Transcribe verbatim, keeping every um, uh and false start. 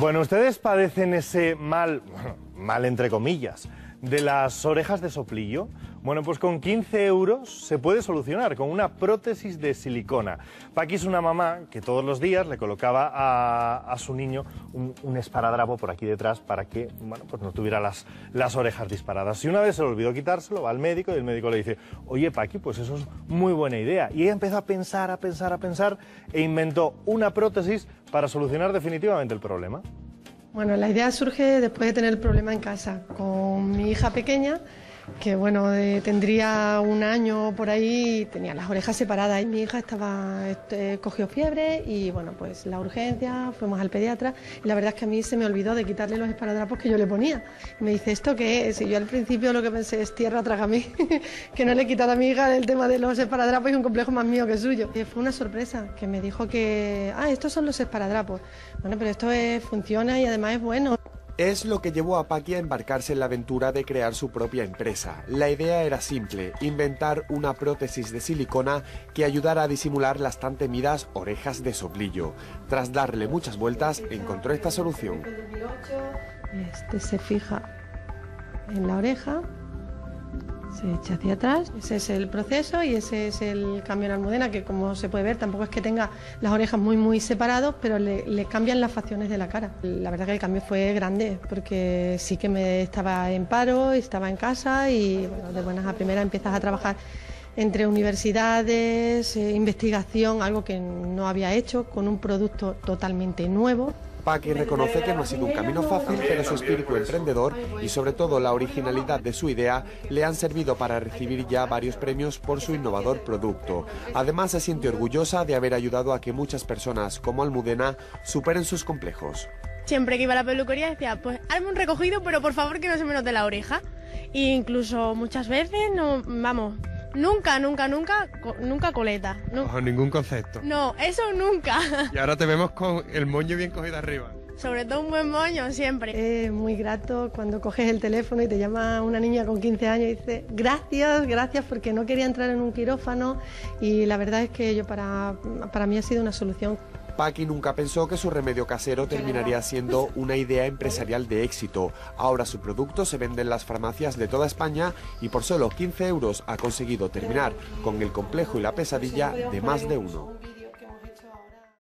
Bueno, ustedes padecen ese mal, mal entre comillas, de las orejas de soplillo. Bueno, pues con quince euros se puede solucionar con una prótesis de silicona. Paqui es una mamá que todos los días le colocaba a, a su niño un, un esparadrapo por aquí detrás para que, bueno, pues no tuviera las, las orejas disparadas. Y una vez se le olvidó quitárselo, va al médico y el médico le dice: oye, Paqui, pues eso es muy buena idea. Y ella empezó a pensar, a pensar, a pensar e inventó una prótesis para solucionar definitivamente el problema. Bueno, la idea surge después de tener el problema en casa con mi hija pequeña, que bueno, de, tendría un año por ahí, tenía las orejas separadas y mi hija estaba, este, cogió fiebre y bueno, pues la urgencia, fuimos al pediatra y la verdad es que a mí se me olvidó de quitarle los esparadrapos que yo le ponía. Y me dice: ¿esto qué es? Y yo al principio lo que pensé es: tierra trágame, que no le he quitado a mi hija el tema de los esparadrapos y un complejo más mío que suyo. Y fue una sorpresa, que me dijo que, ah, estos son los esparadrapos. Bueno, pero esto es, funciona y además es bueno. Es lo que llevó a Paqui a embarcarse en la aventura de crear su propia empresa. La idea era simple: inventar una prótesis de silicona que ayudara a disimular las tan temidas orejas de soplillo. Tras darle muchas vueltas, encontró esta solución. Este se fija en la oreja, se echa hacia atrás, ese es el proceso y ese es el cambio en Almudena, que como se puede ver tampoco es que tenga las orejas muy muy separados, pero le, le cambian las facciones de la cara. La verdad que el cambio fue grande, porque sí que me estaba en paro, estaba en casa y bueno, de buenas a primeras empiezas a trabajar entre universidades, eh, investigación, algo que no había hecho, con un producto totalmente nuevo. Paqui reconoce que no ha sido un camino fácil, pero su espíritu emprendedor y sobre todo la originalidad de su idea le han servido para recibir ya varios premios por su innovador producto. Además, se siente orgullosa de haber ayudado a que muchas personas como Almudena superen sus complejos. Siempre que iba a la peluquería decía: pues hazme un recogido, pero por favor que no se me note la oreja. E incluso muchas veces, no, vamos, nunca, nunca, nunca, nunca coleta. No. Bajo ningún concepto. No, eso nunca. Y ahora te vemos con el moño bien cogido arriba. Sobre todo un buen moño, siempre. Es muy grato cuando coges el teléfono y te llama una niña con quince años y dice: gracias, gracias, porque no quería entrar en un quirófano y la verdad es que yo para, para mí ha sido una solución. Paqui nunca pensó que su remedio casero terminaría siendo una idea empresarial de éxito. Ahora su producto se vende en las farmacias de toda España y por solo quince euros ha conseguido terminar con el complejo y la pesadilla de más de uno.